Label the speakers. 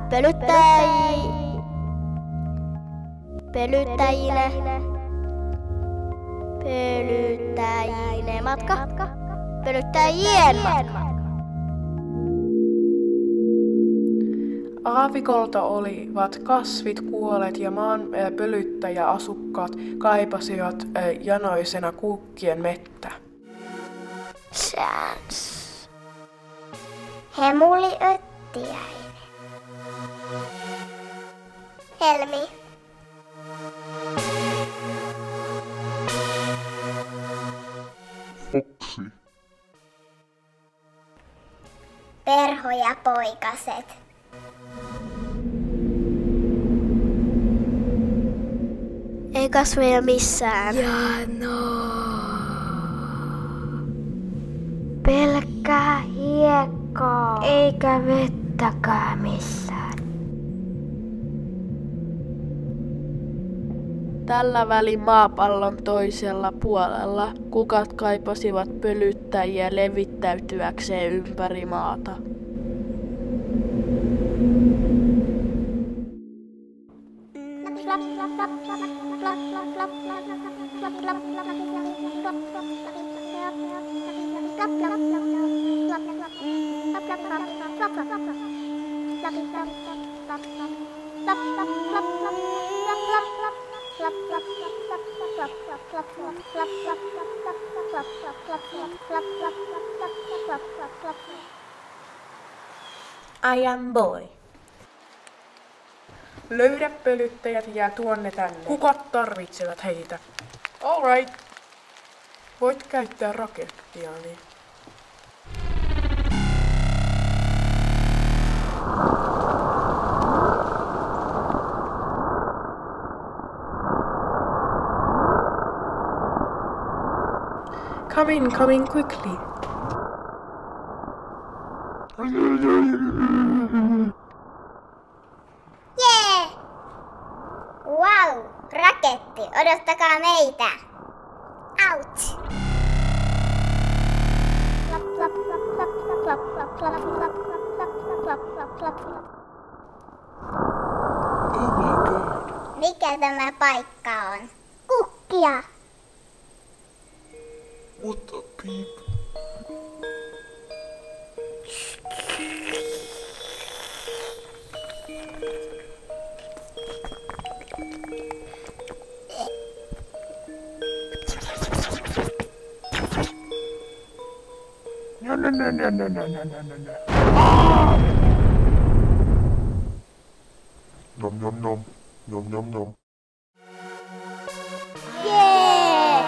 Speaker 1: Pölyttäjille matka. Pölyttäjien matka.
Speaker 2: Aavikolta olivat kasvit, kuolleet ja maan pölyttäjäasukkaat kaipasivat janoisena kuukkien mettä.
Speaker 1: Chance.
Speaker 3: Hemuli öttiäinen. Helmi.
Speaker 4: Foksi.
Speaker 3: Perho ja poikaset.
Speaker 1: Ei kasveja missään.
Speaker 5: Pelkkää hiekkaa, eikä vettäkään missään.
Speaker 6: Tällä välin maapallon toisella puolella kukat kaipasivat pölyttäjiä levittäytyäkseen ympäri maata.
Speaker 7: I am boy.
Speaker 2: Löydä pölyttäjät ja tuonne tänne. Kukat tarvitsevat heitä. All right. Voit käyttää rakettiani. Come in quickly.
Speaker 3: Jee! Wow! Raketti, odottakaa meitä! Out!
Speaker 4: Oh my god.
Speaker 3: Mikä tämä paikka on? Kukkia!
Speaker 4: What the peep? No. Nom.
Speaker 3: Jee!